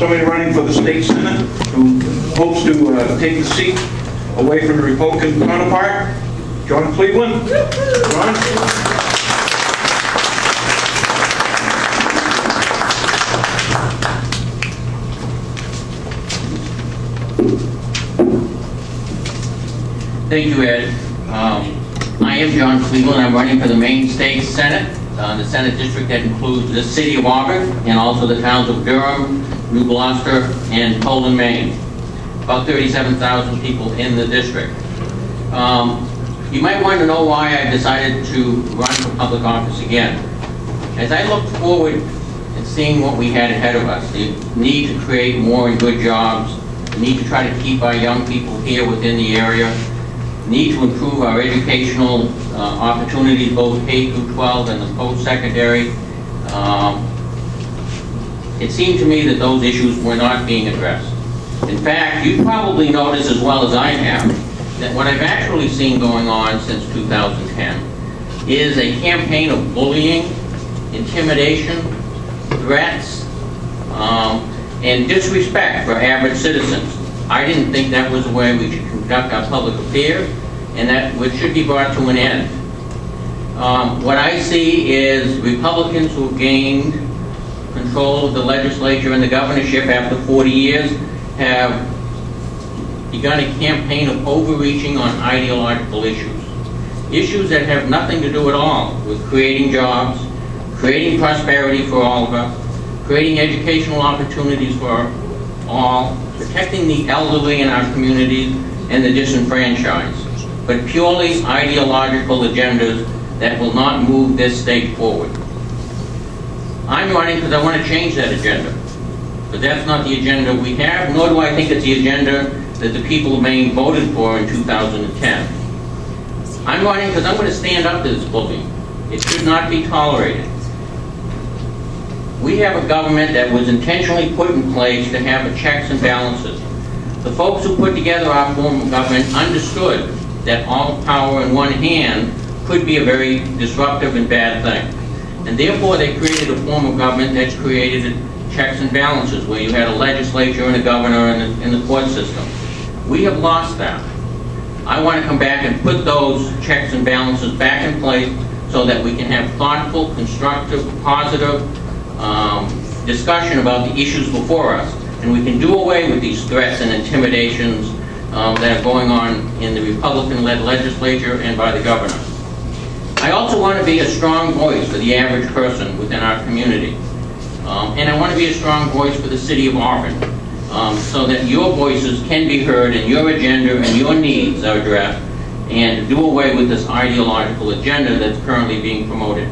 somebody running for the state senate who hopes to take the seat away from the Republican counterpart, John Cleveland. John? Thank you, Ed. I am John Cleveland. I'm running for the Maine State Senate, the Senate district that includes the city of Auburn and also the towns of Durham, New Gloucester, and Poland, Maine. About 37,000 people in the district. You might want to know why I decided to run for public office again. As I looked forward and seeing what we had ahead of us, the need to create more and good jobs, the need to try to keep our young people here within the area, need to improve our educational opportunities, both K through 12 and the post-secondary. It seemed to me that those issues were not being addressed. In fact, you probably noticed as well as I have that what I've actually seen going on since 2010 is a campaign of bullying, intimidation, threats, and disrespect for average citizens. I didn't think that was the way we should conduct our public affairs, and that it should be brought to an end. What I see is Republicans who have gained control of the legislature and the governorship after 40 years have begun a campaign of overreaching on ideological issues. Issues that have nothing to do at all with creating jobs, creating prosperity for all of us, creating educational opportunities for all, protecting the elderly in our communities and the disenfranchised, but purely ideological agendas that will not move this state forward. I'm running because I want to change that agenda. But that's not the agenda we have, nor do I think it's the agenda that the people of Maine voted for in 2010. I'm running because I'm going to stand up to this bullying. It should not be tolerated. We have a government that was intentionally put in place to have checks and balances. The folks who put together our form of government understood that all power in one hand could be a very disruptive and bad thing. And therefore they created a form of government that's created checks and balances, where you had a legislature and a governor and the court system. We have lost that. I want to come back and put those checks and balances back in place so that we can have thoughtful, constructive, positive discussion about the issues before us. And we can do away with these threats and intimidations that are going on in the Republican-led legislature and by the governor. I also want to be a strong voice for the average person within our community. And I want to be a strong voice for the city of Auburn, so that your voices can be heard and your agenda and your needs are addressed, and do away with this ideological agenda that's currently being promoted.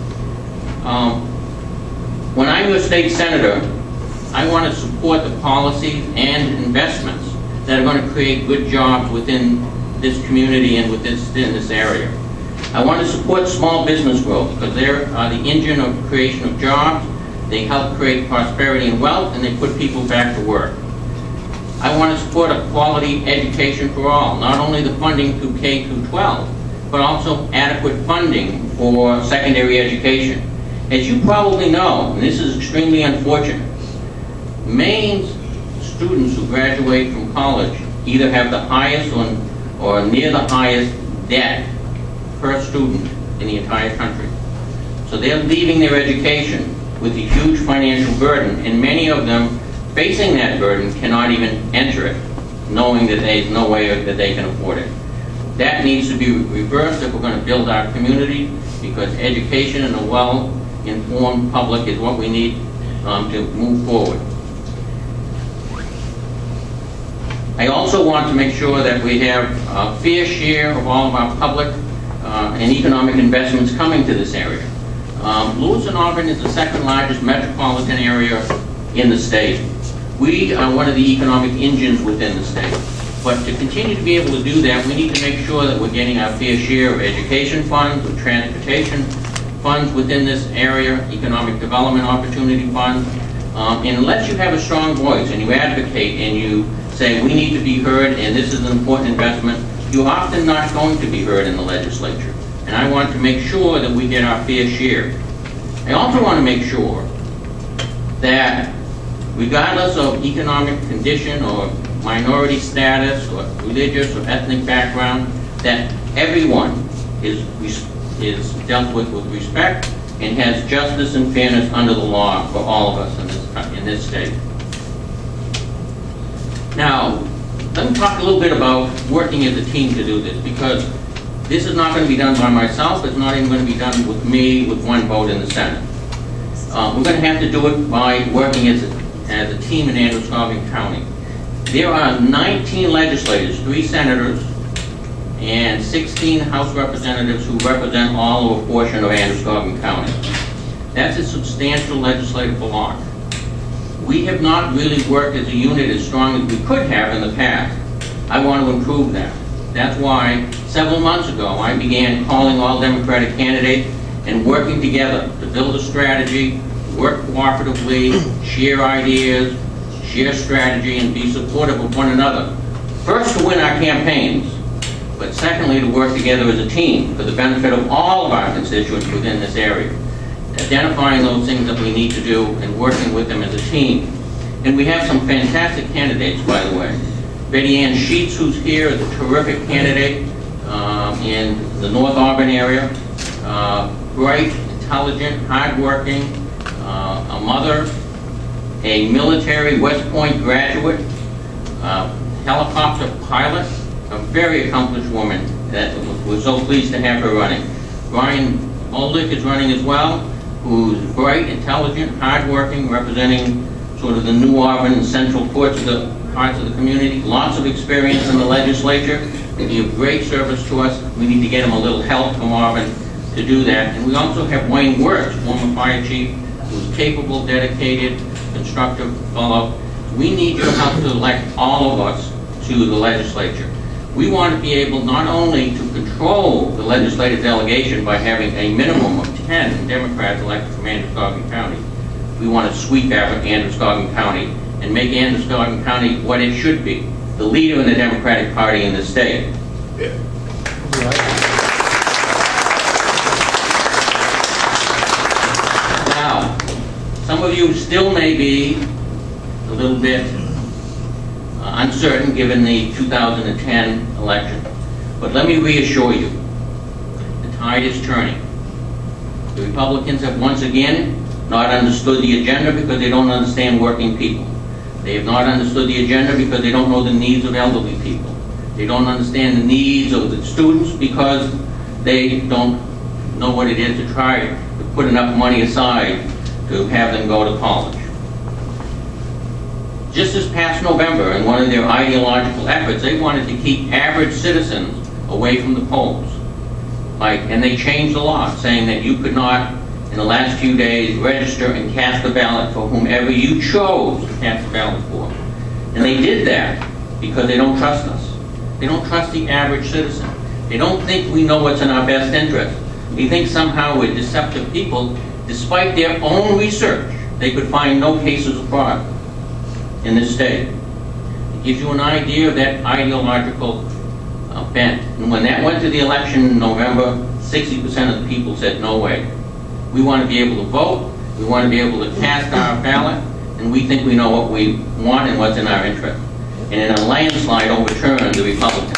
When I'm your state senator, I want to support the policies and investments that are going to create good jobs within this community and within this area. I want to support small business growth because they are the engine of creation of jobs. They help create prosperity and wealth, and they put people back to work. I want to support a quality education for all, not only the funding through K through 12, but also adequate funding for secondary education. As you probably know, and this is extremely unfortunate, Maine's students who graduate from college either have the highest or near the highest debt per student in the entire country. So they're leaving their education with a huge financial burden, and many of them facing that burden cannot even enter it, knowing that there's no way that they can afford it. That needs to be reversed if we're going to build our community, because education and a well-informed public is what we need to move forward. I also want to make sure that we have a fair share of all of our public and economic investments coming to this area. Lewis and Auburn is the second largest metropolitan area in the state. We are one of the economic engines within the state. But to continue to be able to do that, we need to make sure that we're getting our fair share of education funds, of transportation funds within this area, economic development opportunity funds. And unless you have a strong voice and you advocate and you say we need to be heard and this is an important investment, you're often not going to be heard in the legislature. And I want to make sure that we get our fair share. I also want to make sure that regardless of economic condition or minority status or religious or ethnic background, that everyone is dealt with respect and has justice and fairness under the law for all of us in this state. Now, let me talk a little bit about working as a team to do this, because this is not going to be done by myself. It's not even going to be done with me with one vote in the Senate. We're going to have to do it by working as a team in Androscoggin County. There are 19 legislators, 3 senators, and 16 House representatives who represent all or a portion of Androscoggin County. That's a substantial legislative block. We have not really worked as a unit as strong as we could have in the past. I want to improve that. That's why several months ago I began calling all Democratic candidates and working together to build a strategy, work cooperatively, share ideas, share strategy, and be supportive of one another. First, to win our campaigns, but secondly, to work together as a team for the benefit of all of our constituents within this area, identifying those things that we need to do and working with them as a team. And we have some fantastic candidates, by the way. Betty Ann Sheets, who's here, is a terrific candidate in the North Auburn area. Bright, intelligent, hardworking, a mother, a military West Point graduate, helicopter pilot, a very accomplished woman that we're so pleased to have her running. Brian Moldick is running as well, who's bright, intelligent, hardworking, representing sort of the New Auburn and central parts of the community. Lots of experience in the legislature. He'll be of great service to us. We need to get him a little help from Auburn to do that. And we also have Wayne Wirtz, former fire chief, who's capable, dedicated, constructive fellow. We need your help to elect all of us to the legislature. We want to be able not only to control the legislative delegation by having a minimum of 10 Democrats elected from Androscoggin County. We want to sweep Androscoggin County and make Androscoggin County what it should be, the leader in the Democratic Party in the state. Yeah. Now, some of you still may be a little bit uncertain given the 2010 election, but let me reassure you, the tide is turning. The Republicans have once again not understood the agenda because they don't understand working people. They have not understood the agenda because they don't know the needs of elderly people. They don't understand the needs of the students because they don't know what it is to try to put enough money aside to have them go to college. Just this past November, in one of their ideological efforts, they wanted to keep average citizens away from the polls. And they changed the law, saying that you could not, in the last few days, register and cast a ballot for whomever you chose to cast a ballot for. And they did that because they don't trust us. They don't trust the average citizen. They don't think we know what's in our best interest. They think somehow we're deceptive people. Despite their own research, they could find no cases of fraud in this state. It gives you an idea of that ideological bent. And when that went to the election in November, 60% of the people said, no way. We want to be able to vote, we want to be able to cast our ballot, and we think we know what we want and what's in our interest. And in a landslide overturned the Republicans.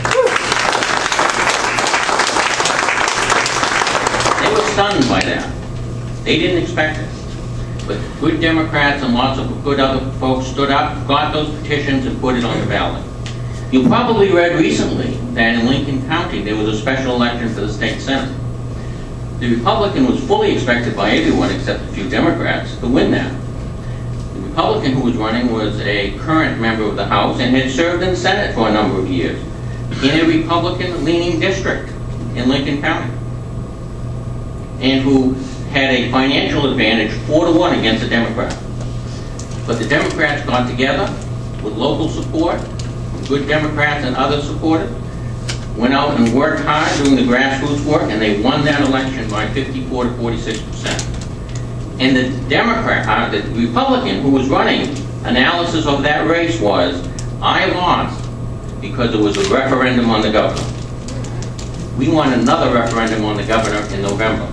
They were stunned by that. They didn't expect it. But good Democrats and lots of good other folks stood up, got those petitions, and put it on the ballot. You probably read recently that in Lincoln County there was a special election for the state senate. The Republican was fully expected by everyone except a few Democrats to win that. The Republican who was running was a current member of the House and had served in the Senate for a number of years in a Republican-leaning district in Lincoln County, and who had a financial advantage 4-1 against the Democrat. But the Democrats got together with local support, good Democrats and other supporters, went out and worked hard doing the grassroots work, and they won that election by 54 to 46%. And the Republican who was running, analysis of that race was, I lost because there was a referendum on the governor. We want another referendum on the governor in November.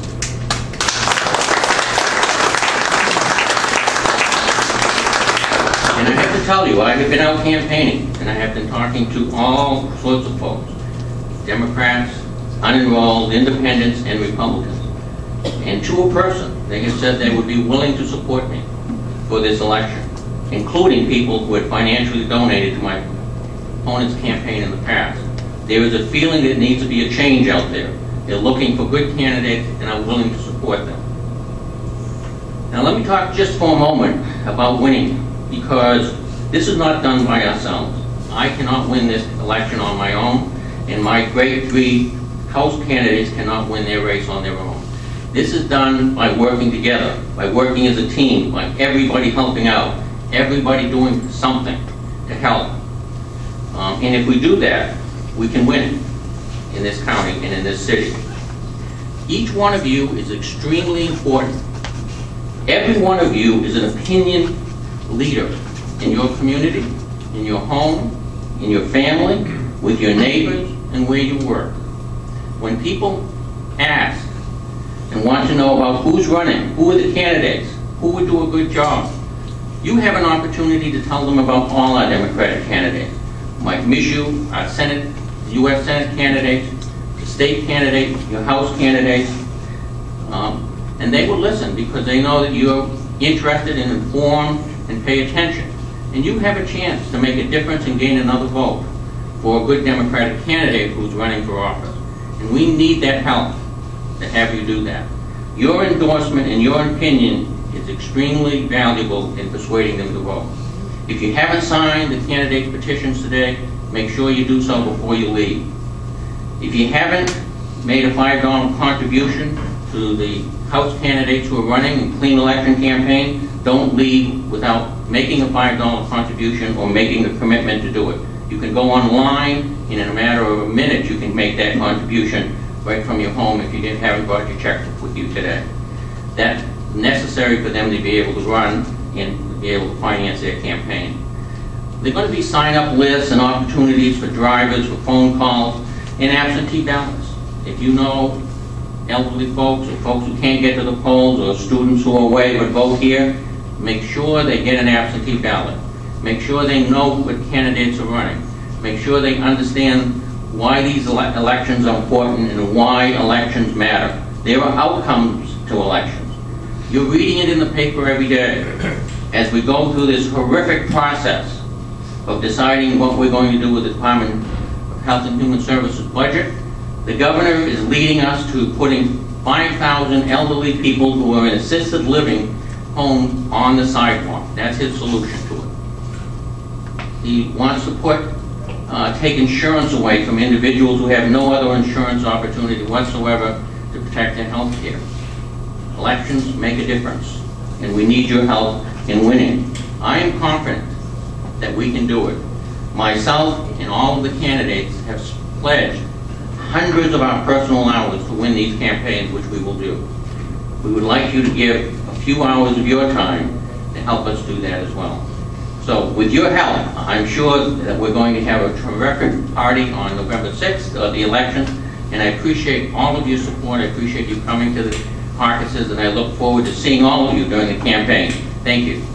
And I have to tell you, I have been out campaigning, and I have been talking to all sorts of folks, Democrats, unenrolled, independents, and Republicans. And to a person, they have said they would be willing to support me for this election, including people who had financially donated to my opponent's campaign in the past. There is a feeling that needs to be a change out there. They're looking for good candidates, and I'm willing to support them. Now let me talk just for a moment about winning, because this is not done by ourselves. I cannot win this election on my own, and my great three House candidates cannot win their race on their own. This is done by working together, by working as a team, by everybody helping out, everybody doing something to help. And if we do that, we can win in this county and in this city. Each one of you is extremely important. Every one of you is an opinion leader in your community, in your home, in your family, with your neighbors, and where you work. When people ask and want to know about who's running, who are the candidates, who would do a good job, you have an opportunity to tell them about all our Democratic candidates. Mike Mishu, our Senate, U.S. Senate candidates, the state candidate, your House candidates, and they will listen because they know that you're interested and informed and pay attention. And you have a chance to make a difference and gain another vote for a good Democratic candidate who's running for office. And we need that help to have you do that. Your endorsement and your opinion is extremely valuable in persuading them to vote. If you haven't signed the candidate petitions today, make sure you do so before you leave. If you haven't made a $5 contribution to the House candidates who are running in clean election campaign, don't leave without making a $5 contribution or making a commitment to do it. You can go online, and in a matter of a minute you can make that contribution right from your home if you haven't brought your checkbook with you today. That's necessary for them to be able to run and be able to finance their campaign. There are going to be sign-up lists and opportunities for drivers, for phone calls, and absentee ballots. If you know elderly folks or folks who can't get to the polls or students who are away but vote here, make sure they get an absentee ballot. Make sure they know what candidates are running. Make sure they understand why these elections are important and why elections matter. There are outcomes to elections. You're reading it in the paper every day as we go through this horrific process of deciding what we're going to do with the Department of Health and Human Services budget. The governor is leading us to putting 5,000 elderly people who are in assisted living homes on the sidewalk. That's his solution to it. He wants to take insurance away from individuals who have no other insurance opportunity whatsoever to protect their health care. Elections make a difference, and we need your help in winning. I am confident that we can do it. Myself and all of the candidates have pledged hundreds of our personal hours to win these campaigns, which we will do. We would like you to give a few hours of your time to help us do that as well. So with your help, I'm sure that we're going to have a terrific party on November 6th, the election, and I appreciate all of your support. I appreciate you coming to the caucuses, and I look forward to seeing all of you during the campaign. Thank you.